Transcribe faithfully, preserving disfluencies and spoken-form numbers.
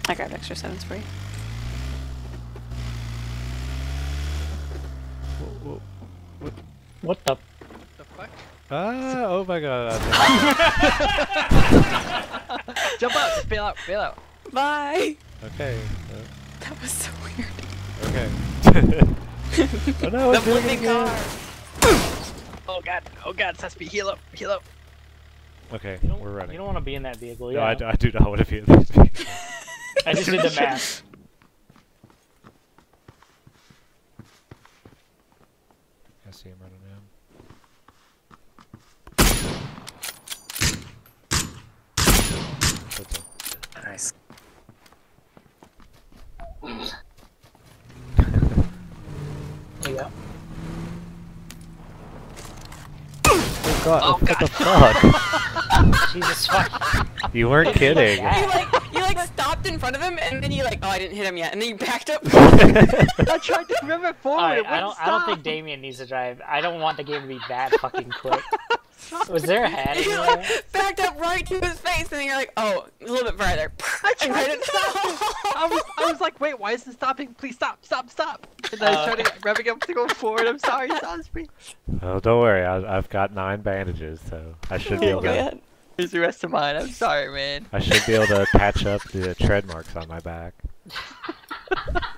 I grabbed extra sevens for you. Whoa, whoa, what? What the? The fuck? Ah! Oh my god! Jump out! Just bail out! Bail out! Bye! Okay. Uh, That was so weird. okay. Oh no! The It's doing it flipping again. car! Oh god! Oh god! Sespi, heal up! Heal up! Okay, You don't, we're running. You don't want to be in that vehicle, No, yeah. I, d I do not want to be in this vehicle. I just did the math. I see him running in. That's it. Nice. Yeah. Oh god! Oh, what God. the fuck? Jesus fuck. You weren't kidding. Yeah. You like, you like stopped in front of him and then you like, oh, I didn't hit him yet, and then you backed up. I tried to remember forward. Alright, it I don't. wouldn't I don't stop. think Damien needs to drive. I don't want the game to be that fucking quick. Was there a hat You anywhere? like backed up right to his face, and then you're like, oh, a little bit further. I And tried right to stop. I was, I was like, wait, why isn't it stopping? Please stop, stop, stop. And I was Uh, trying to revving up to go forward. I'm sorry, Salisbury. Oh, don't worry. I, I've got nine bandages, so I should be Oh, able to. man. Here's the rest of mine. I'm sorry, man. I should be able to patch up the tread marks on my back.